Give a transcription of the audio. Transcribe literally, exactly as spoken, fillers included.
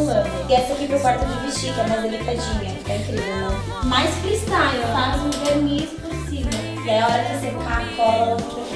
lame. E essa aqui pro quarto de vestir, que é mais delicadinha. Tá incrível, não? Mais freestyle, faz um verniz por cima. E aí a hora que secar, cola, ela não